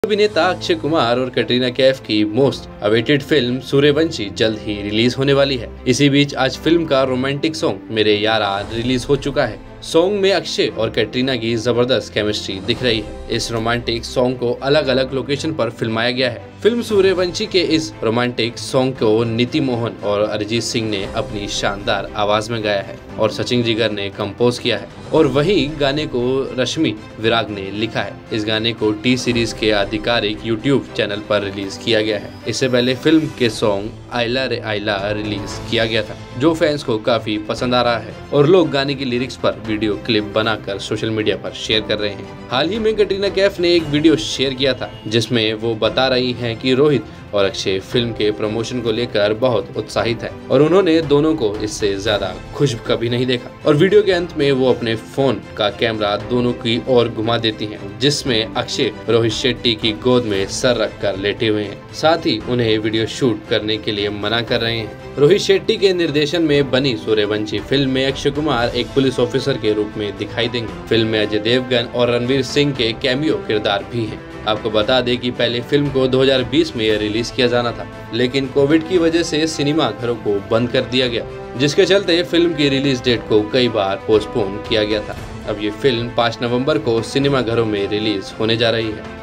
अभिनेता अक्षय कुमार और कटरीना कैफ की मोस्ट अवेटेड फिल्म सूर्यवंशी जल्द ही रिलीज होने वाली है। इसी बीच आज फिल्म का रोमांटिक सॉन्ग मेरे यारा रिलीज हो चुका है। सॉन्ग में अक्षय और कटरीना की जबरदस्त केमिस्ट्री दिख रही है। इस रोमांटिक सॉन्ग को अलग अलग लोकेशन पर फिल्माया गया है। फिल्म सूर्यवंशी के इस रोमांटिक सॉन्ग को नीति मोहन और अरिजीत सिंह ने अपनी शानदार आवाज में गाया है और सचिन जिगर ने कंपोज किया है और वही गाने को रश्मि विराग ने लिखा है। इस गाने को टी सीरीज के आधिकारिक यूट्यूब चैनल पर रिलीज किया गया है। इससे पहले फिल्म के सॉन्ग आइला रे आइला रिलीज किया गया था, जो फैंस को काफी पसंद आ रहा है और लोग गाने की लिरिक्स पर वीडियो क्लिप बनाकर सोशल मीडिया पर शेयर कर रहे हैं। हाल ही में कटरीना कैफ ने एक वीडियो शेयर किया था जिसमें वो बता रही हैं कि रोहित और अक्षय फिल्म के प्रमोशन को लेकर बहुत उत्साहित है और उन्होंने दोनों को इससे ज्यादा खुश कभी नहीं देखा। और वीडियो के अंत में वो अपने फोन का कैमरा दोनों की ओर घुमा देती हैं, जिसमें अक्षय रोहित शेट्टी की गोद में सर रखकर लेटे हुए हैं। साथ ही उन्हें वीडियो शूट करने के लिए मना कर रहे हैं। रोहित शेट्टी के निर्देशन में बनी सूर्यवंशी फिल्म में अक्षय कुमार एक पुलिस ऑफिसर के रूप में दिखाई देंगे। फिल्म में अजय देवगन और रणवीर सिंह के कैमियो किरदार भी हैं। आपको बता दें कि पहले फिल्म को 2020 में रिलीज किया जाना था, लेकिन कोविड की वजह से सिनेमा घरों को बंद कर दिया गया, जिसके चलते फिल्म की रिलीज डेट को कई बार पोस्टपोन किया गया था। अब ये फिल्म 5 नवंबर को सिनेमा घरों में रिलीज होने जा रही है।